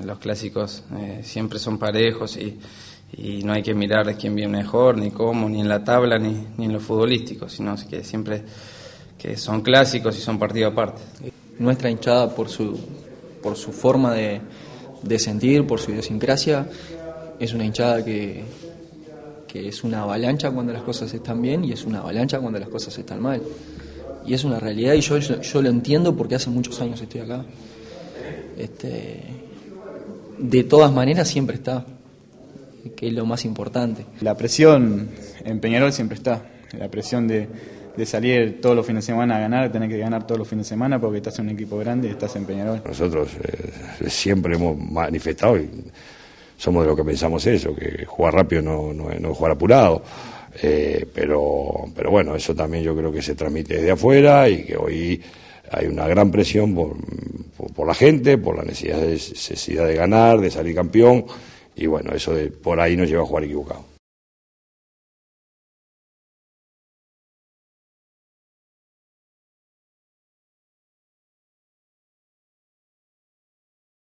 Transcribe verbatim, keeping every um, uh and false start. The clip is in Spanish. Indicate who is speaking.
Speaker 1: los clásicos eh, siempre son parejos y, y no hay que mirar quién viene mejor, ni cómo, ni en la tabla, ni, ni en lo futbolístico, sino que siempre que son clásicos y son partidos aparte.
Speaker 2: Nuestra hinchada, por su, por su forma de, de sentir, por su idiosincrasia, es una hinchada que, que es una avalancha cuando las cosas están bien y es una avalancha cuando las cosas están mal. Y es una realidad y yo, yo, yo lo entiendo porque hace muchos años estoy acá. Este, de todas maneras siempre está, que es lo más importante.
Speaker 3: La presión en Peñarol siempre está, la presión de, de salir todos los fines de semana a ganar, tener que ganar todos los fines de semana porque estás en un equipo grande y estás en Peñarol.
Speaker 4: Nosotros eh, siempre hemos manifestado y somos de lo que pensamos eso, que jugar rápido no, no, no jugar apurado. Eh, pero, pero bueno, eso también yo creo que se transmite desde afuera y que hoy hay una gran presión por, por, por la gente, por la necesidad de, necesidad de ganar, de salir campeón y bueno, eso de, por ahí nos lleva a jugar equivocado.